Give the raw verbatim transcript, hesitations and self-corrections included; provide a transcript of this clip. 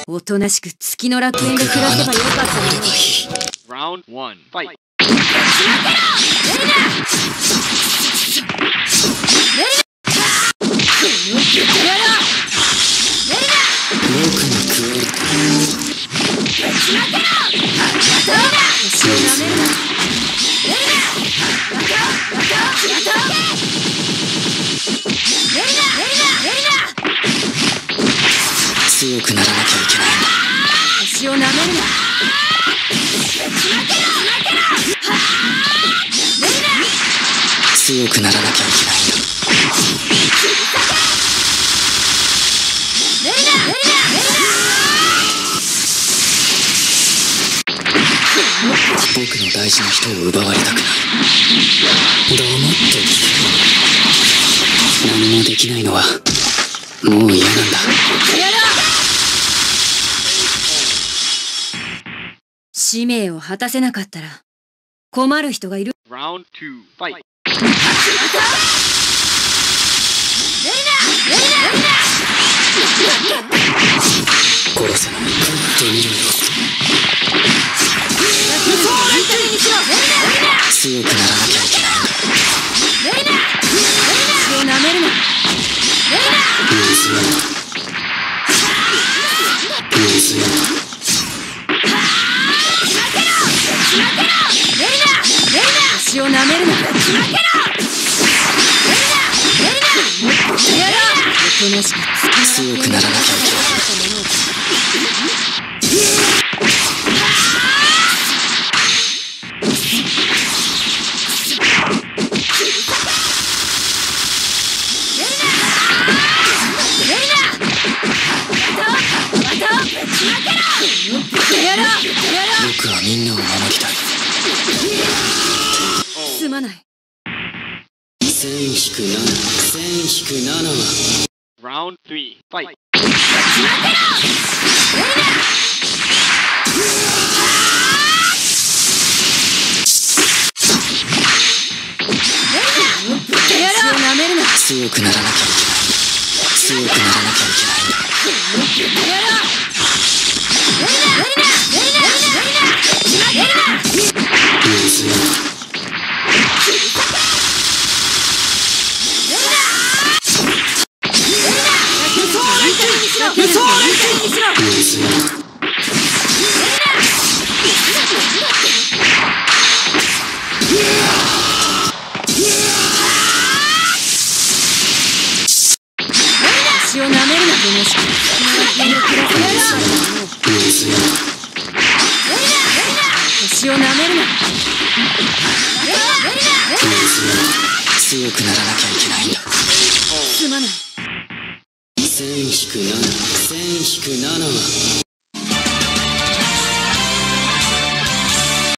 おとなしく月の楽園で暮らせばよかったのに。 Round one, fight. 強くならなきゃいけないんだ。 星を舐めるな。 強くならなきゃいけないんだ。僕の大事な人を奪われたくない。黙って聞け。何もできないのはもう嫌なんだ。 使命を果たせなかったら困る人がいる。 Round two, fight. 殺せない。食ってみろよ。強くならなきゃいけないんだ。 星を舐めるな。 水よ水よ。 星を舐めるな。おとなしく強くならなきゃいけない。僕はみんなを守りたい。 すまない。 せん引くなな、せん引くななは Round three, fight. 強くならなきゃいけない。強くならなきゃいけないんだ。水よ星を舐めるな。星を舐めるな。 強くならなきゃいけないんだ。 すまない。 せん引くなな、せん引くななは